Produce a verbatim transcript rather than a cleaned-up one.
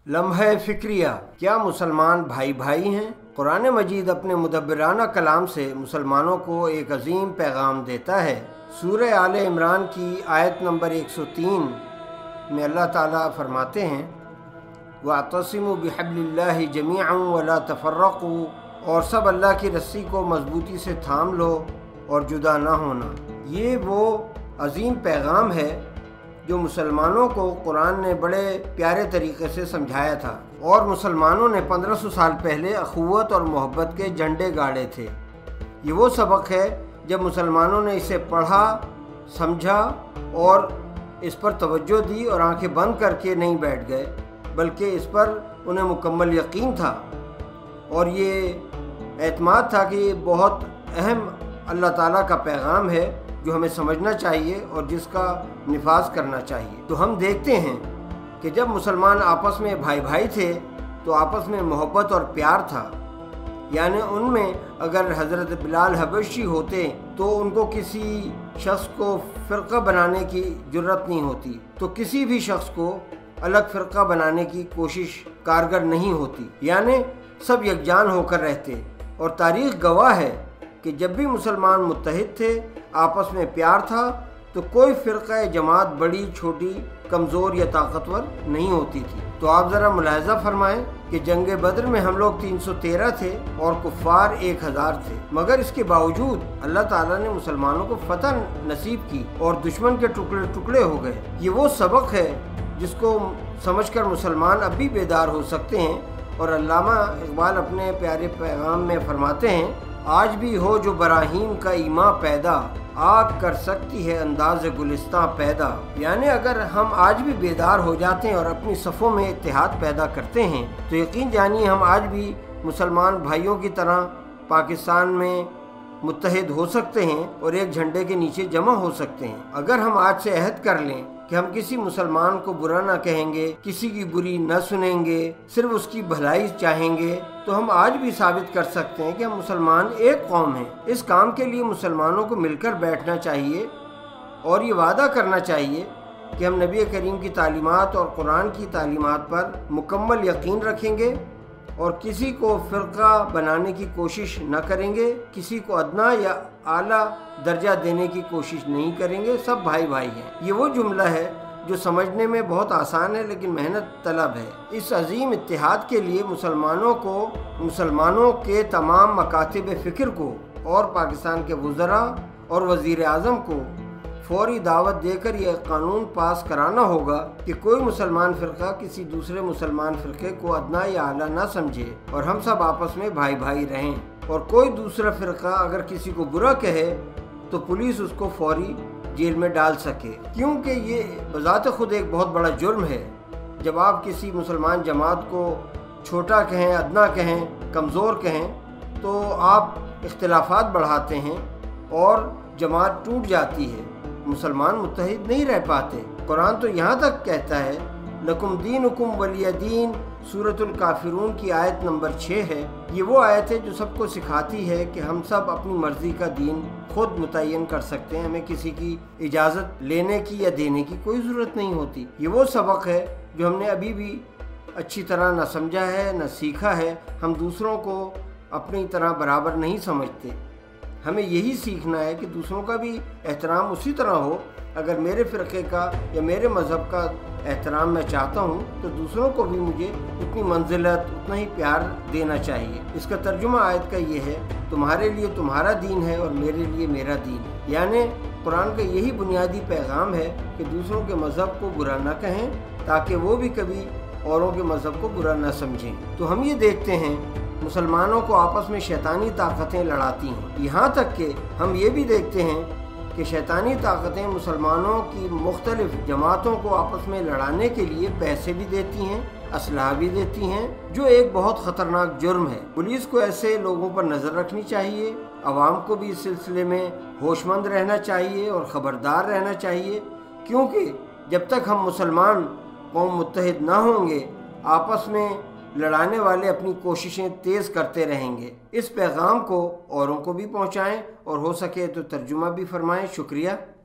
लम्हे फ़िक्रिया, क्या मुसलमान भाई भाई हैं? कुरान मजीद अपने मुदब्बिराना कलाम से मुसलमानों को एक अजीम पैगाम देता है। सूरह आले इमरान की आयत नंबर एक सौ तीन में अल्लाह ताला फरमाते हैं, वअतसिमू बिहब्लिल्लाहि जमीअन वला तफर्रकू, और सब अल्लाह की रस्सी को मजबूती से थाम लो और जुदा ना होना। ये वो अजीम पैगाम है जो मुसलमानों को कुरान ने बड़े प्यारे तरीके से समझाया था, और मुसलमानों ने पंद्रह सौ साल पहले अखुवत और मोहब्बत के झंडे गाड़े थे। ये वो सबक है जब मुसलमानों ने इसे पढ़ा, समझा और इस पर तवज्जो दी और आंखें बंद करके नहीं बैठ गए, बल्कि इस पर उन्हें मुकम्मल यकीन था और ये एतमाद था कि ये बहुत अहम अल्लाह ताला का पैगाम है जो हमें समझना चाहिए और जिसका निफाज करना चाहिए। तो हम देखते हैं कि जब मुसलमान आपस में भाई भाई थे तो आपस में मोहब्बत और प्यार था, यानी उनमें अगर हज़रत बिलाल हबशी होते तो उनको किसी शख्स को फ़िरका बनाने की जुर्रत नहीं होती, तो किसी भी शख्स को अलग फ़िरका बनाने की कोशिश कारगर नहीं होती, यानी सब यकजान होकर रहते। और तारीख़ गवाह है कि जब भी मुसलमान मुत्तहिद थे, आपस में प्यार था, तो कोई फ़िरक़ा जमात बड़ी छोटी, कमज़ोर या ताकतवर नहीं होती थी। तो आप ज़रा मुलाहज़ा फरमाएं कि जंग बद्र में हम लोग तीन सौ तेरह थे और कुफ़ार एक हज़ार थे, मगर इसके बावजूद अल्लाह ताला ने मुसलमानों को फतह नसीब की और दुश्मन के टुकड़े टुकड़े हो गए। ये वो सबक है जिसको समझकर मुसलमान अब भी बेदार हो सकते हैं। और अल्लामा इकबाल अपने प्यारे पैगाम में फरमाते हैं, आज भी हो जो बराहीम का ईमा पैदा, आग कर सकती है अंदाज गुलिस्तां पैदा। यानी अगर हम आज भी बेदार हो जाते हैं और अपनी सफ़ों में इत्तेहाद पैदा करते हैं तो यकीन जानिए हम आज भी मुसलमान भाइयों की तरह पाकिस्तान में मुत्तहिद हो सकते हैं और एक झंडे के नीचे जमा हो सकते हैं। अगर हम आज से अहद कर लें कि हम किसी मुसलमान को बुरा ना कहेंगे, किसी की बुरी न सुनेंगे, सिर्फ उसकी भलाई चाहेंगे, तो हम आज भी साबित कर सकते हैं कि हम मुसलमान एक कौम हैं। इस काम के लिए मुसलमानों को मिलकर बैठना चाहिए और ये वादा करना चाहिए कि हम नबी करीम की तालीमात और कुरान की तालीमात पर मुकम्मल यकीन रखेंगे और किसी को फ़िरका बनाने की कोशिश न करेंगे, किसी को अदना या आला दर्जा देने की कोशिश नहीं करेंगे। सब भाई भाई हैं। ये वो जुमला है जो समझने में बहुत आसान है लेकिन मेहनत तलब है। इस अजीम इत्तेहाद के लिए मुसलमानों को, मुसलमानों के तमाम मकातिब फ़िक्र को और पाकिस्तान के वज़रा और वज़ीर आज़म को फौरी दावत देकर यह कानून पास कराना होगा कि कोई मुसलमान फ़िरका किसी दूसरे मुसलमान फ़िरके को अदना या आला ना समझे और हम सब आपस में भाई भाई रहें। और कोई दूसरा फ़िरका अगर किसी को बुरा कहे तो पुलिस उसको फौरी जेल में डाल सके, क्योंकि ये बज़ात खुद एक बहुत बड़ा जुर्म है। जब आप किसी मुसलमान जमात को छोटा कहें, अदना कहें, कमज़ोर कहें तो आप इख्तिलाफ़ात बढ़ाते हैं और जमात टूट जाती है, मुसलमान मुत्तहिद नहीं रह पाते। कुरान तो यहाँ तक कहता है, लकुम दीनुकुम वलिय दीन, सूरतुल काफिरून की आयत नंबर छः है। ये वो आयत है जो सबको सिखाती है कि हम सब अपनी मर्ज़ी का दीन खुद मुतय्यन कर सकते हैं, हमें किसी की इजाज़त लेने की या देने की कोई ज़रूरत नहीं होती। ये वो सबक है जो हमने अभी भी अच्छी तरह न समझा है, न सीखा है। हम दूसरों को अपनी तरह बराबर नहीं समझते। हमें यही सीखना है कि दूसरों का भी एहतराम उसी तरह हो। अगर मेरे फ़िरक़े का या मेरे मज़हब का एहतराम मैं चाहता हूँ तो दूसरों को भी मुझे उतनी मंजिलत, उतना ही प्यार देना चाहिए। इसका तर्जुमा आयत का ये है, तुम्हारे लिए तुम्हारा दीन है और मेरे लिए मेरा दीन है। यानी कुरान का यही बुनियादी पैगाम है कि दूसरों के मज़हब को बुरा न कहें ताकि वो भी कभी औरों के मज़हब को बुरा न समझें। तो हम ये देखते हैं मुसलमानों को आपस में शैतानी ताकतें लड़ाती हैं। यहाँ तक कि हम ये भी देखते हैं कि शैतानी ताकतें मुसलमानों की मुख्तलिफ जमातों को आपस में लड़ाने के लिए पैसे भी देती हैं, असलहा भी देती हैं, जो एक बहुत ख़तरनाक जुर्म है। पुलिस को ऐसे लोगों पर नज़र रखनी चाहिए, आवाम को भी इस सिलसिले में होशमंद रहना चाहिए और ख़बरदार रहना चाहिए, क्योंकि जब तक हम मुसलमान कौम मुत्तहिद ना होंगे, आपस में लड़ाने वाले अपनी कोशिशें तेज़ करते रहेंगे। इस पैगाम को औरों को भी पहुँचाएँ और हो सके तो तर्जुमा भी फरमाएँ। शुक्रिया।